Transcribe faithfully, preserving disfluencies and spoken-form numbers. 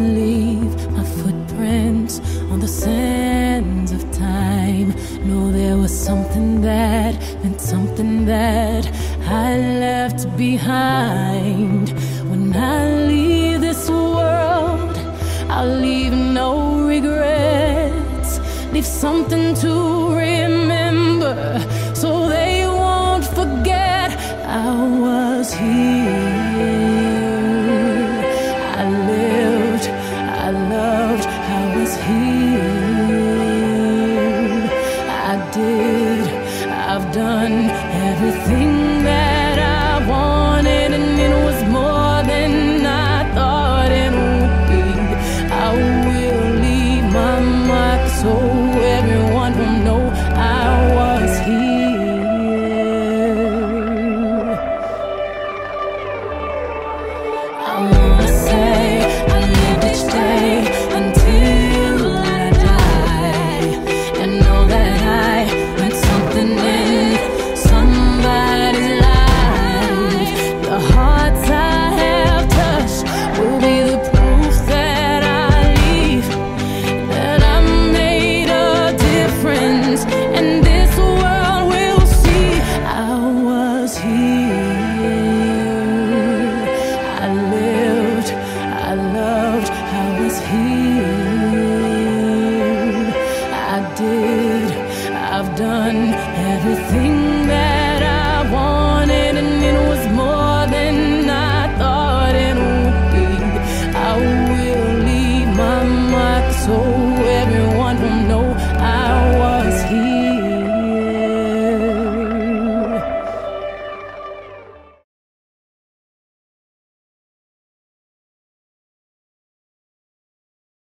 leave my footprints on the sands of time. No, there was something that meant something that I left behind. When I leave this world, I'll leave no regrets. Leave something to remember, so they won't forget I was here. I lived, I loved, I was here. I did, I've done everything that I wanted, and it was more than I thought it would be. I will leave my mark so everyone will know I was here. I wanna say I lived each day until I die, and know that I meant something in somebody's life. The hearts I have touched will be the proof that I leave, that I made a difference, and this world will see I was here. I lived, I loved, I was here. I did, I've done everything